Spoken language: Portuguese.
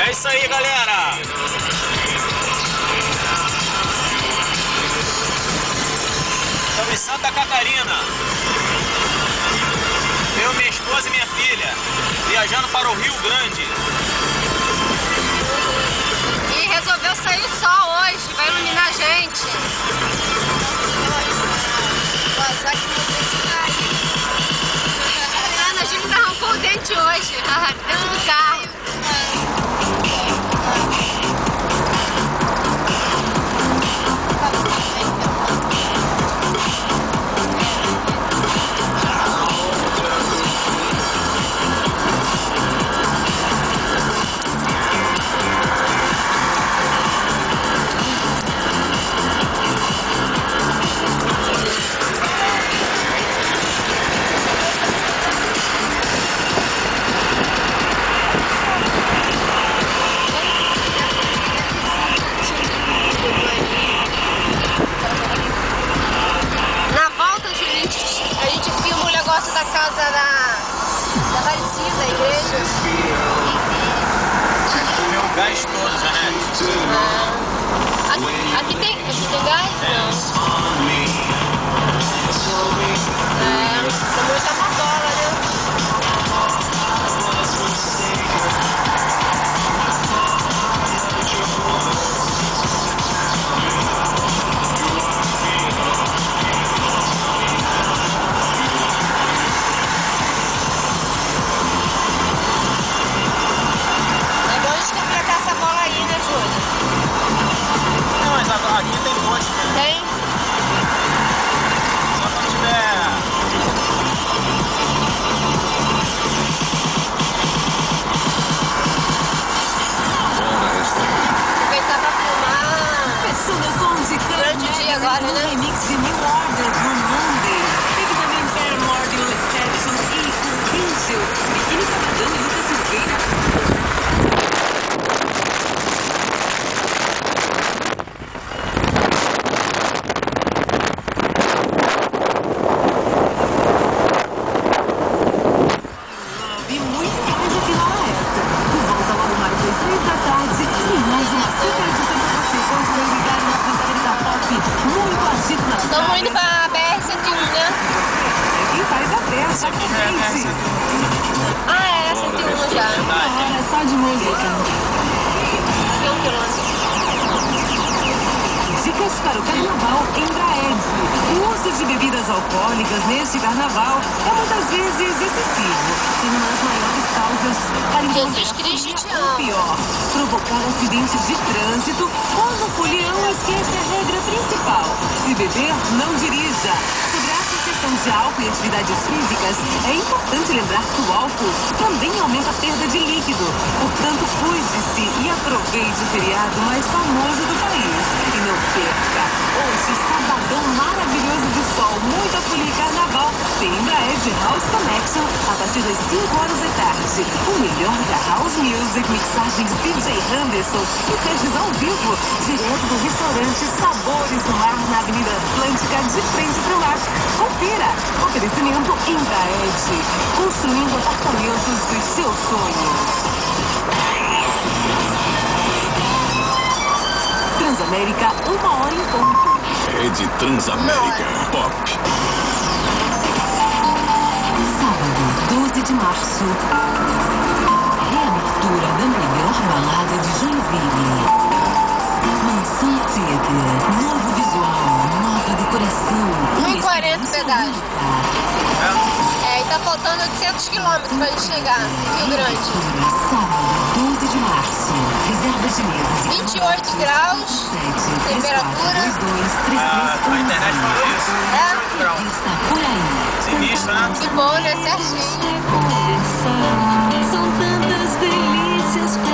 É isso aí, galera. Estamos em Santa Catarina. Eu, minha esposa e minha filha, viajando para o Rio Grande. E resolveu sair o sol hoje, vai iluminar a gente. A Júlia arrancou o dente hoje, dentro do carro. Da casa da Aparecida, da igreja. Comeu o gás todo, Janete. Aqui tem gás? Não. Essa mulher tá uma bola, né? Aqui tem posto, né? Tem? Só quando tiver... Aproveitar pra filmar durante o dia agora, né? Remix de New Order no Monday. Teve também Paramore de Exception e o Diesel. Biquíni Sabadão e Lucas Silveira. Estamos indo pra BR-101, né? Quem faz a festa? Ah, é, 101 já. Hora só de música. Aqui 1 quilômetro. Dicas para o carnaval em Braed. O uso de bebidas alcoólicas neste carnaval é muitas vezes excessivo, sendo uma das maiores causas para Jesus Cristo te ama. pior, provocar acidentes de trânsito quando o folião esquece a regra principal. Se beber, não dirija. Sobre a associação de álcool e atividades físicas, é importante lembrar que o álcool também aumenta a perda de líquido. Portanto, cuide-se e aproveite o feriado mais famoso do país. E não perca, hoje, sabadão maravilhoso de sol, muita folia e carnaval, tem Embraer de House Connection a partir das 5 horas da tarde. O melhor da House Music, mixagens DJ Anderson e festas ao vivo, direto do restaurante Sabores no Mar, na Avenida Atlântica, de frente para o mar. Confira! Oferecimento Embraer, construindo apartamentos dos seus sonhos. Transamérica, 1 hora em ponto. Rede Transamérica Pop. Sábado, 12 de março. Reabertura da melhor balada de Joinville. Mansão Theater. Novo visual, nova decoração. 1,40 pedágio. É, e tá faltando 800 quilômetros pra gente chegar no Rio Grande. Sábado, 12 de março. Reservas de mesas. 28 graus. Temperatura. A internet falou isso. 28 graus. Está por aí. Sinistro, né? Que bom, né? Certinho. São tantas delícias